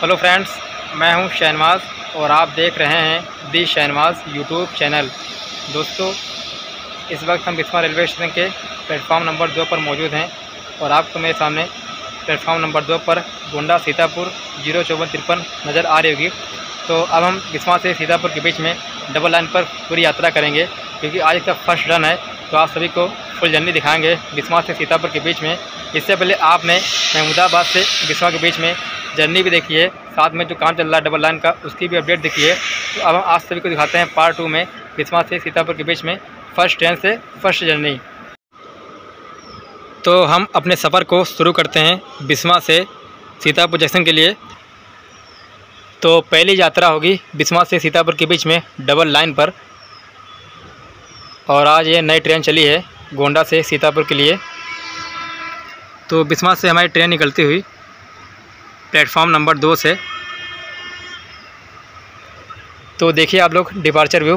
Hello friends, मैं हूं शहनवाज और आप देख रहे हैं दी शहनवाज यूट्यूब चैनल। दोस्तों, इस वक्त हम बिस्वा रेलवे स्टेशन के प्लेटफॉर्म नंबर 2 पर मौजूद हैं और आपको मेरे सामने प्लेटफॉर्म नंबर 2 पर गोंडा सीतापुर 05453 नज़र आ रही होगी। तो अब हम बिस्वा से सीतापुर के बीच में डबल लाइन पर पूरी यात्रा करेंगे, क्योंकि आज का फर्स्ट रन है। तो आप सभी को फुल जर्नी दिखाएंगे बिस्वा से सीतापुर के बीच में। इससे पहले आपने महमूदाबाद से बिस्वा के बीच में जर्नी भी देखी है, साथ में जो काम चल रहा है डबल लाइन का उसकी भी अपडेट देखी है। तो अब हम आज सभी को दिखाते हैं पार्ट 2 में बिस्वा से सीतापुर के बीच में फर्स्ट ट्रेन से फर्स्ट जर्नी। तो हम अपने सफ़र को शुरू करते हैं बिस्वा से सीतापुर जंक्शन के लिए। तो पहली यात्रा होगी बिस्वा से सीतापुर के बीच में डबल लाइन पर, और आज ये नई ट्रेन चली है गोंडा से सीतापुर के लिए। तो बिस्वा से हमारी ट्रेन निकलती हुई प्लेटफॉर्म नंबर 2 से। तो देखिए आप लोग डिपार्चर व्यू।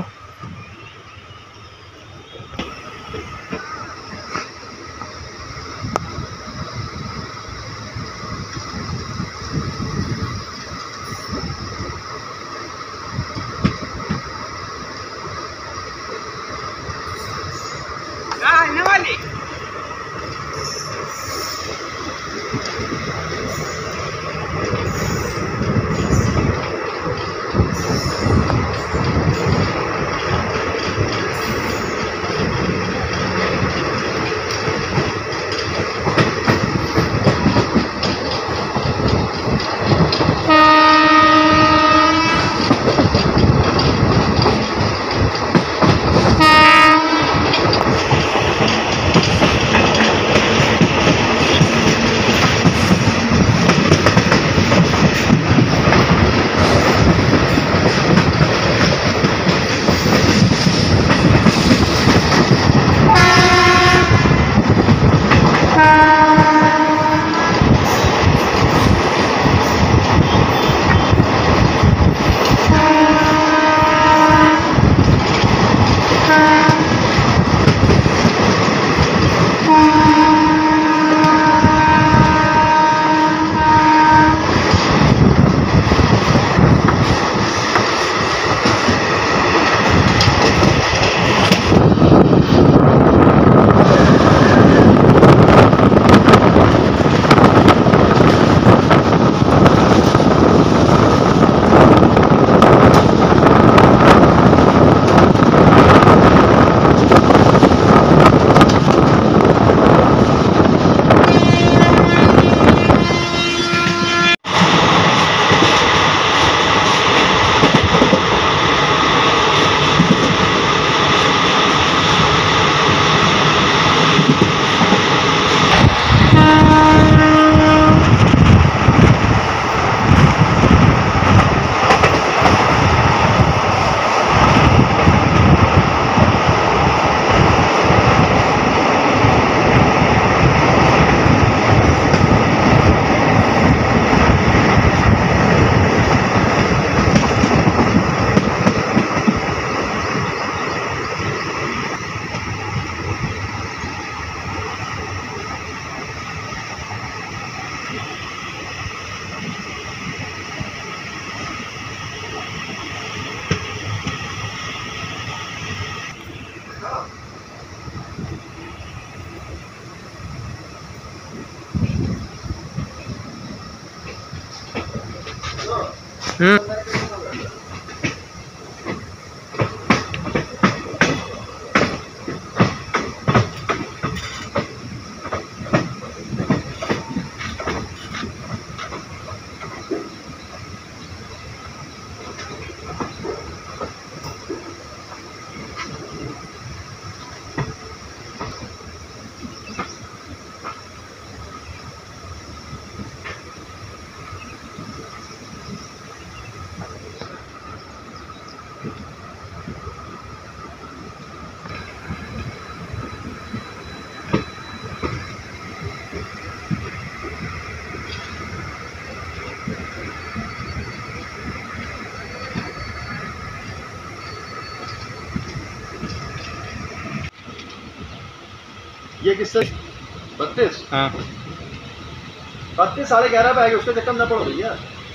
ये किससे 32? हाँ 32 11:30 पे आएगी, उसके चक्कर में न पड़ो भैया।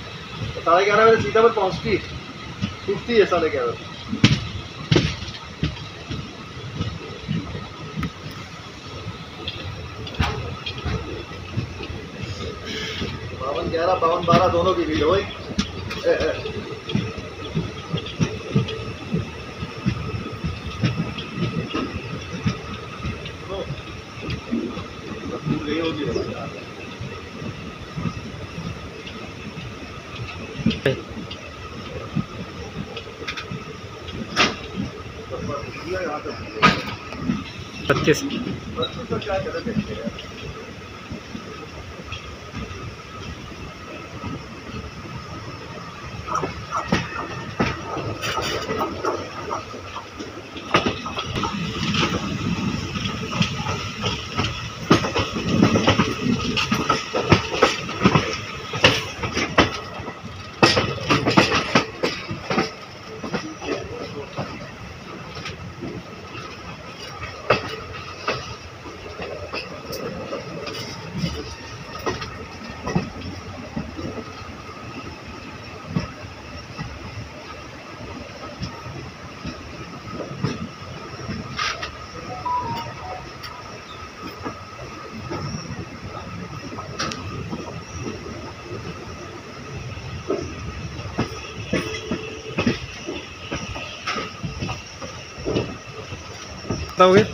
11:30 बजे सीतापुर पहुँचती, टूटती है 11:30। 52-11, 52-12 दोनों की भीड़ हुई। गई होगी यहाँ पे 32 तो क्या करें। बताओगे?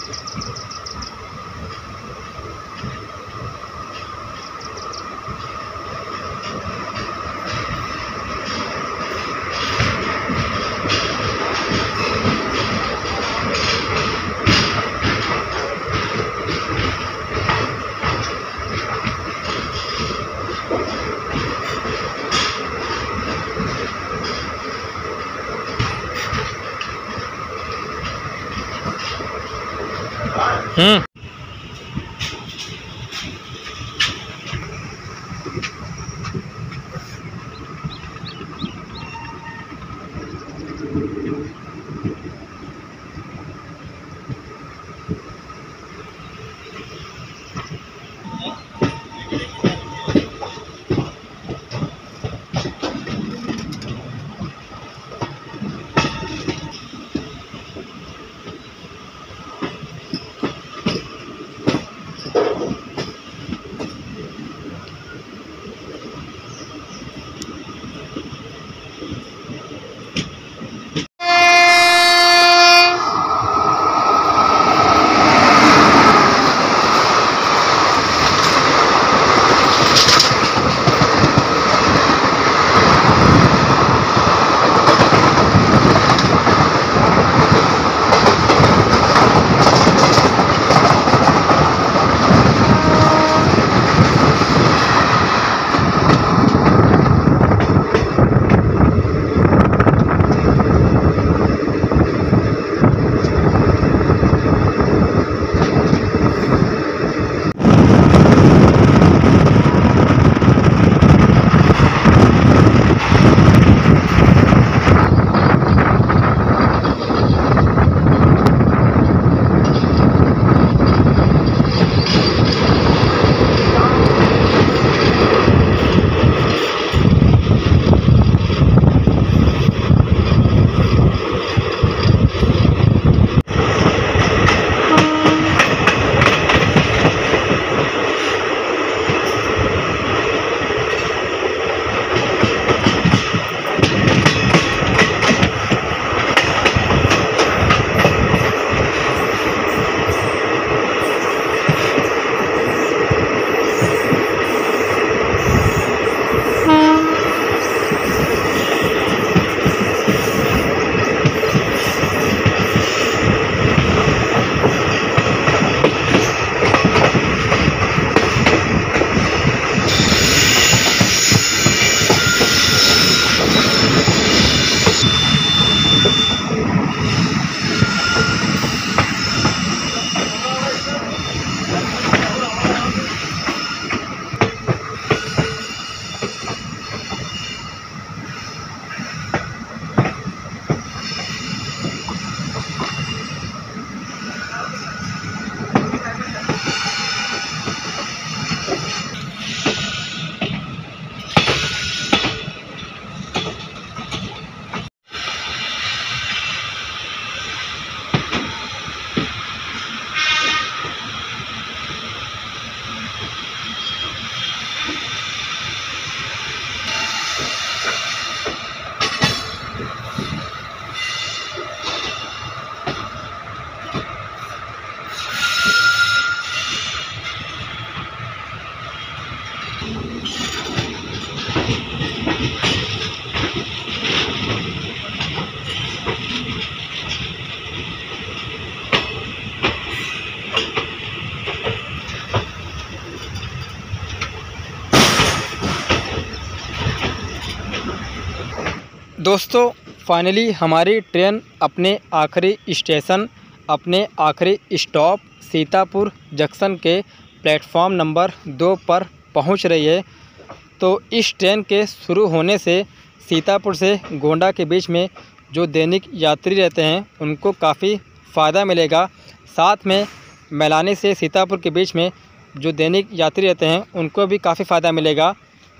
दोस्तों फाइनली हमारी ट्रेन अपने आखिरी स्टेशन, अपने आखिरी स्टॉप सीतापुर जंक्शन के प्लेटफॉर्म नंबर 2 पर पहुंच रही है। तो इस ट्रेन के शुरू होने से सीतापुर से गोंडा के बीच में जो दैनिक यात्री रहते हैं उनको काफ़ी फ़ायदा मिलेगा। साथ में मैलानी से सीतापुर के बीच में जो दैनिक यात्री रहते हैं उनको भी काफ़ी फ़ायदा मिलेगा।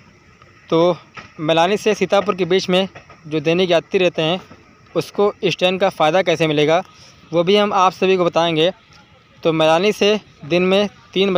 तो मैलानी से सीतापुर के बीच में जो दैनिक यात्री रहते हैं उसको इस ट्रेन का फ़ायदा कैसे मिलेगा वो भी हम आप सभी को बताएंगे। तो मैलानी से दिन में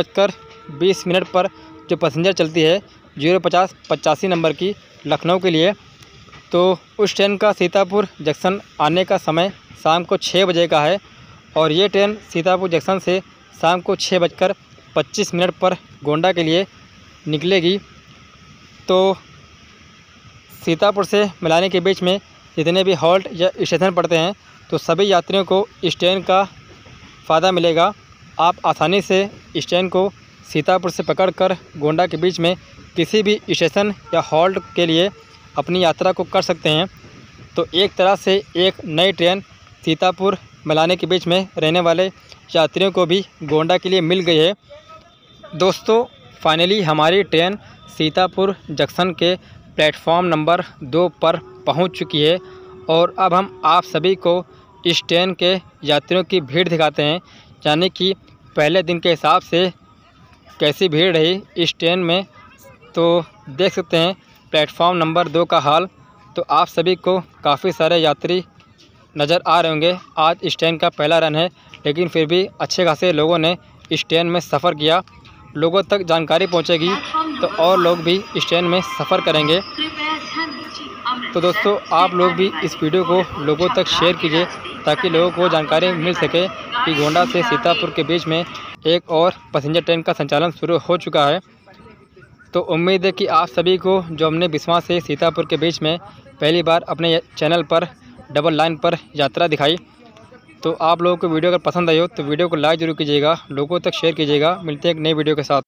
3:20 पर जो पैसेंजर चलती है 050-85 नंबर की लखनऊ के लिए, तो उस ट्रेन का सीतापुर जंक्शन आने का समय शाम को 6 बजे का है और ये ट्रेन सीतापुर जंक्शन से शाम को 6:25 पर गोंडा के लिए निकलेगी। तो सीतापुर से मिलानी के बीच में जितने भी हॉल्ट या स्टेशन पड़ते हैं तो सभी यात्रियों को इस ट्रेन का फ़ायदा मिलेगा। आप आसानी से इस ट्रेन को सीतापुर से पकड़कर गोंडा के बीच में किसी भी स्टेशन या हॉल्ट के लिए अपनी यात्रा को कर सकते हैं। तो एक तरह से एक नई ट्रेन सीतापुर मिलानी के बीच में रहने वाले यात्रियों को भी गोंडा के लिए मिल गई है। दोस्तों फाइनली हमारी ट्रेन सीतापुर जंक्शन के प्लेटफॉर्म नंबर 2 पर पहुंच चुकी है और अब हम आप सभी को इस ट्रेन के यात्रियों की भीड़ दिखाते हैं, यानी कि पहले दिन के हिसाब से कैसी भीड़ रही इस ट्रेन में। तो देख सकते हैं प्लेटफॉर्म नंबर 2 का हाल। तो आप सभी को काफ़ी सारे यात्री नज़र आ रहे होंगे। आज इस ट्रेन का पहला रन है, लेकिन फिर भी अच्छे खासे लोगों ने इस ट्रेन में सफ़र किया। लोगों तक जानकारी पहुंचेगी तो और लोग भी इस ट्रेन में सफ़र करेंगे। तो दोस्तों आप लोग भी इस वीडियो को लोगों तक शेयर कीजिए ताकि लोगों को जानकारी मिल सके कि गोंडा से सीतापुर के बीच में एक और पैसेंजर ट्रेन का संचालन शुरू हो चुका है। तो उम्मीद है कि आप सभी को जो हमने बिस्वा से सीतापुर के बीच में पहली बार अपने चैनल पर डबल लाइन पर यात्रा दिखाई, तो आप लोगों को वीडियो अगर पसंद आई हो तो वीडियो को लाइक ज़रूर कीजिएगा, लोगों तक शेयर कीजिएगा। मिलते हैं एक नई वीडियो के साथ।